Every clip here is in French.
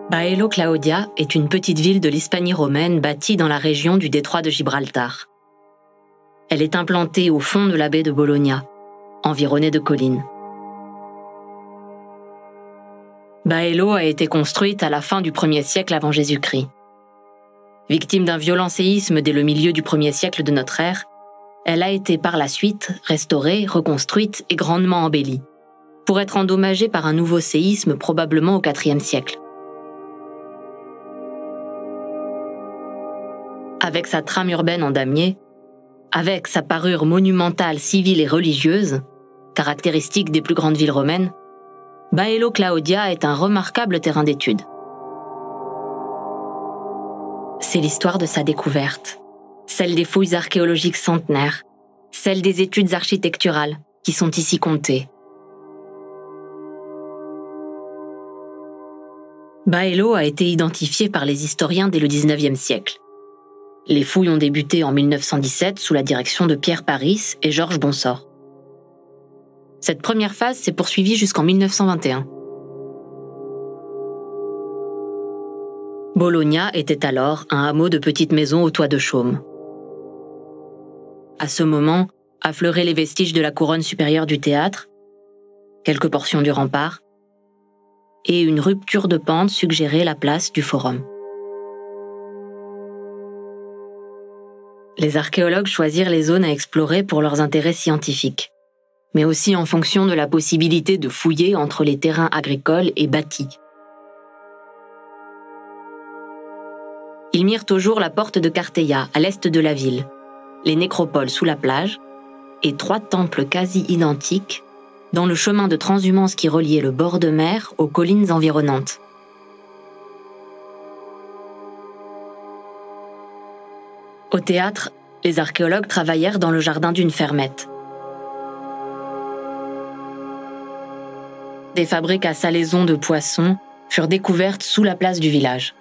Baelo Claudia est une petite ville de l'Hispanie romaine bâtie dans la région du détroit de Gibraltar. Elle est implantée au fond de la baie de Bologna, environnée de collines. Baelo a été construite à la fin du 1er siècle avant Jésus-Christ. Victime d'un violent séisme dès le milieu du 1er siècle de notre ère, elle a été par la suite restaurée, reconstruite et grandement embellie, pour être endommagée par un nouveau séisme probablement au IVe siècle. Avec sa trame urbaine en damier, avec sa parure monumentale, civile et religieuse, caractéristique des plus grandes villes romaines, Baelo Claudia est un remarquable terrain d'étude. C'est l'histoire de sa découverte, celle des fouilles archéologiques centenaires, celle des études architecturales qui sont ici comptées. Baelo a été identifié par les historiens dès le XIXe siècle. Les fouilles ont débuté en 1917 sous la direction de Pierre Paris et Georges Bonsor. Cette première phase s'est poursuivie jusqu'en 1921. Bologna était alors un hameau de petites maisons au toit de chaume. À ce moment, affleuraient les vestiges de la couronne supérieure du théâtre, quelques portions du rempart, et une rupture de pente suggérait la place du Forum. Les archéologues choisirent les zones à explorer pour leurs intérêts scientifiques, mais aussi en fonction de la possibilité de fouiller entre les terrains agricoles et bâtis. Ils mirent au jour la porte de Carteia, à l'est de la ville, les nécropoles sous la plage, et 3 temples quasi identiques dans le chemin de transhumance qui reliait le bord de mer aux collines environnantes. Au théâtre, les archéologues travaillèrent dans le jardin d'une fermette. Des fabriques à salaison de poissons furent découvertes sous la place du village.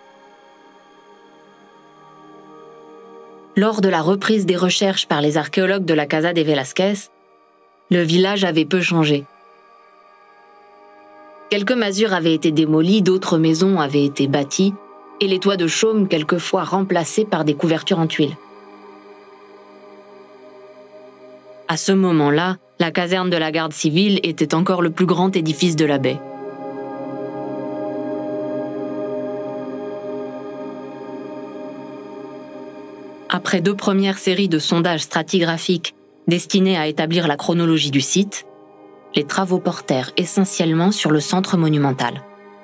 Lors de la reprise des recherches par les archéologues de la Casa de Velázquez, le village avait peu changé. Quelques masures avaient été démolies, d'autres maisons avaient été bâties, et les toits de chaume quelquefois remplacés par des couvertures en tuiles. À ce moment-là, la caserne de la garde civile était encore le plus grand édifice de la baie. Après 2 premières séries de sondages stratigraphiques destinés à établir la chronologie du site, les travaux portèrent essentiellement sur le centre monumental.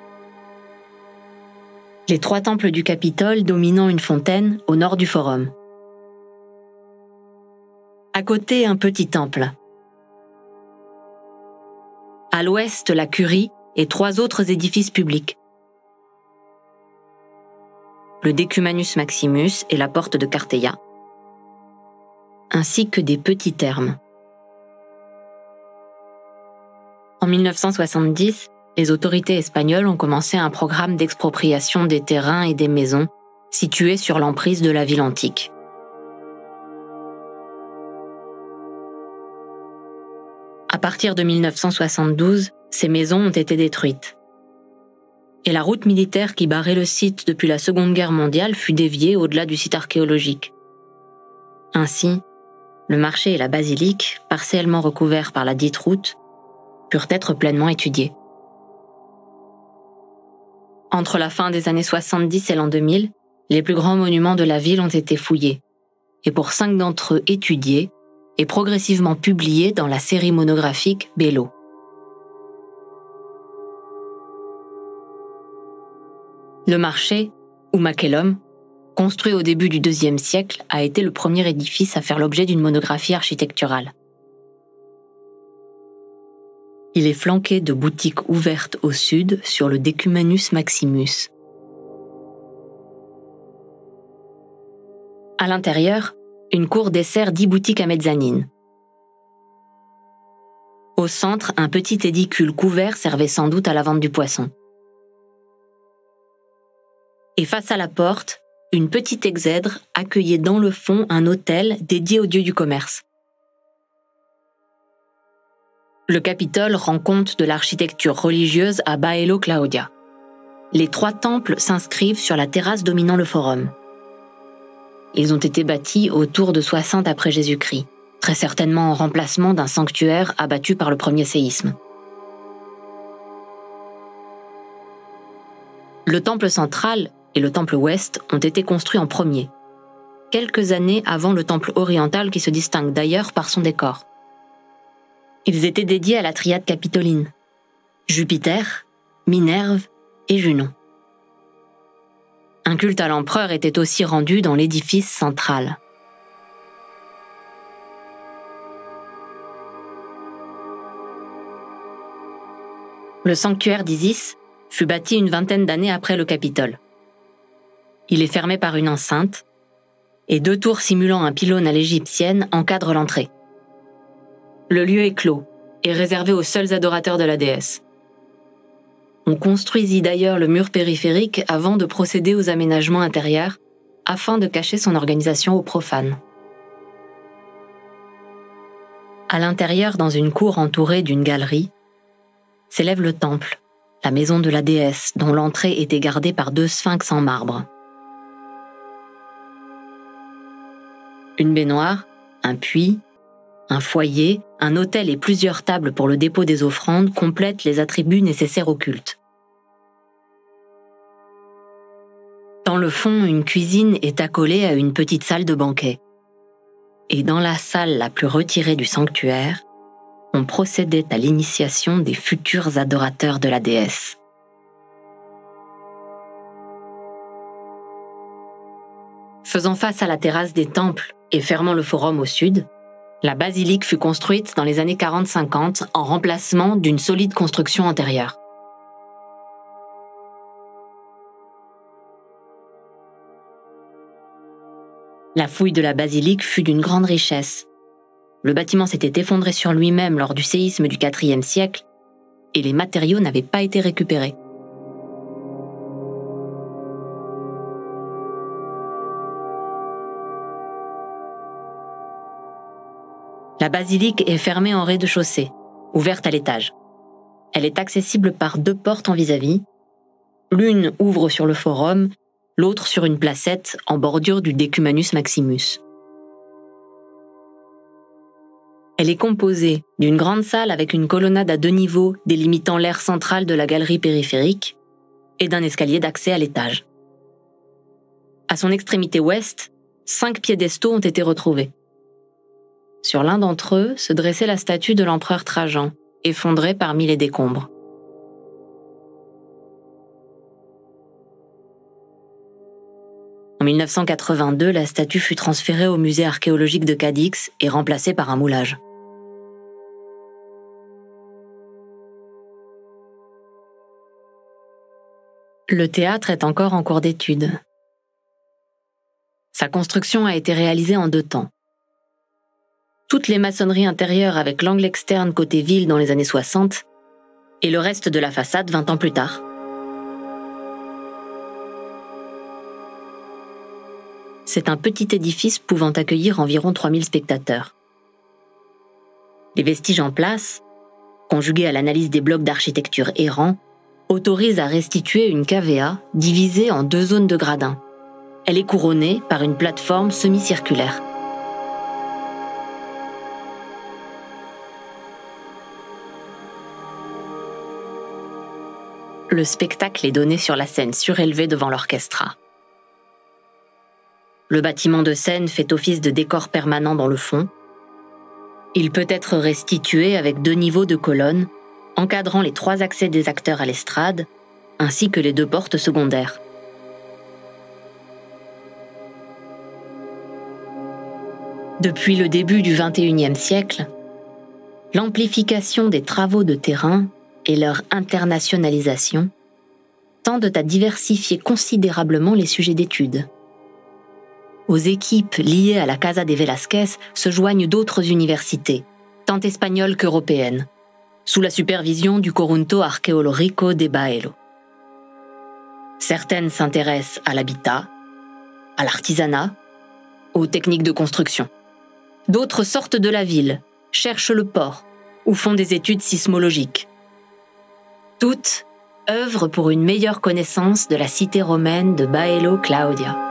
Les 3 temples du Capitole dominant une fontaine au nord du Forum. À côté, un petit temple. À l'ouest, la Curie et 3 autres édifices publics. Le Decumanus Maximus et la porte de Carteia, ainsi que des petits thermes. En 1970, les autorités espagnoles ont commencé un programme d'expropriation des terrains et des maisons situés sur l'emprise de la ville antique. À partir de 1972, ces maisons ont été détruites. Et la route militaire qui barrait le site depuis la Seconde Guerre mondiale fut déviée au-delà du site archéologique. Ainsi, le marché et la basilique, partiellement recouverts par la dite route, purent être pleinement étudiés. Entre la fin des années 70 et l'an 2000, les plus grands monuments de la ville ont été fouillés, et pour 5 d'entre eux étudiés et progressivement publiés dans la série monographique Baelo. Le marché, ou Macellum, construit au début du IIe siècle, a été le premier édifice à faire l'objet d'une monographie architecturale. Il est flanqué de boutiques ouvertes au sud sur le Decumanus Maximus. À l'intérieur, une cour dessert 10 boutiques à mezzanine. Au centre, un petit édicule couvert servait sans doute à la vente du poisson. Et face à la porte, une petite exèdre accueillait dans le fond un hôtel dédié aux dieux du commerce. Le Capitole rend compte de l'architecture religieuse à Baelo Claudia. les 3 temples s'inscrivent sur la terrasse dominant le forum. Ils ont été bâtis autour de 60 après Jésus-Christ, très certainement en remplacement d'un sanctuaire abattu par le premier séisme. Le temple central et le temple ouest ont été construits en premier, quelques années avant le temple oriental qui se distingue d'ailleurs par son décor. Ils étaient dédiés à la triade capitoline, Jupiter, Minerve et Junon. Un culte à l'empereur était aussi rendu dans l'édifice central. Le sanctuaire d'Isis fut bâti une vingtaine d'années après le Capitole. Il est fermé par une enceinte, et 2 tours simulant un pylône à l'égyptienne encadrent l'entrée. Le lieu est clos et réservé aux seuls adorateurs de la déesse. On construisit d'ailleurs le mur périphérique avant de procéder aux aménagements intérieurs, afin de cacher son organisation aux profanes. À l'intérieur, dans une cour entourée d'une galerie, s'élève le temple, la maison de la déesse, dont l'entrée était gardée par 2 sphinx en marbre. Une baignoire, un puits, un foyer, un autel et plusieurs tables pour le dépôt des offrandes complètent les attributs nécessaires au culte. Dans le fond, une cuisine est accolée à une petite salle de banquet. Et dans la salle la plus retirée du sanctuaire, on procédait à l'initiation des futurs adorateurs de la déesse. Faisant face à la terrasse des temples et fermant le forum au sud, la basilique fut construite dans les années 40-50 en remplacement d'une solide construction antérieure. La fouille de la basilique fut d'une grande richesse. Le bâtiment s'était effondré sur lui-même lors du séisme du IVe siècle et les matériaux n'avaient pas été récupérés. La basilique est fermée en rez-de-chaussée, ouverte à l'étage. Elle est accessible par 2 portes en vis-à-vis. L'une ouvre sur le forum, l'autre sur une placette en bordure du Decumanus Maximus. Elle est composée d'une grande salle avec une colonnade à 2 niveaux délimitant l'aire centrale de la galerie périphérique et d'un escalier d'accès à l'étage. À son extrémité ouest, 5 piédestaux ont été retrouvés. Sur l'un d'entre eux se dressait la statue de l'empereur Trajan, effondrée parmi les décombres. En 1982, la statue fut transférée au musée archéologique de Cadix et remplacée par un moulage. Le théâtre est encore en cours d'étude. Sa construction a été réalisée en 2 temps. Toutes les maçonneries intérieures avec l'angle externe côté ville dans les années 60 et le reste de la façade 20 ans plus tard. C'est un petit édifice pouvant accueillir environ 3000 spectateurs. Les vestiges en place, conjugués à l'analyse des blocs d'architecture errants, autorisent à restituer une cavea divisée en 2 zones de gradins. Elle est couronnée par une plateforme semi-circulaire. Le spectacle est donné sur la scène surélevée devant l'orchestra. Le bâtiment de scène fait office de décor permanent dans le fond. Il peut être restitué avec 2 niveaux de colonnes, encadrant les 3 accès des acteurs à l'estrade, ainsi que les 2 portes secondaires. Depuis le début du XXIe siècle, l'amplification des travaux de terrain et leur internationalisation tendent à diversifier considérablement les sujets d'études. Aux équipes liées à la Casa de Velázquez se joignent d'autres universités, tant espagnoles qu'européennes, sous la supervision du Conjunto Arqueológico de Baello. Certaines s'intéressent à l'habitat, à l'artisanat, aux techniques de construction. D'autres sortent de la ville, cherchent le port ou font des études sismologiques. Toutes œuvre pour une meilleure connaissance de la cité romaine de Baello Claudia.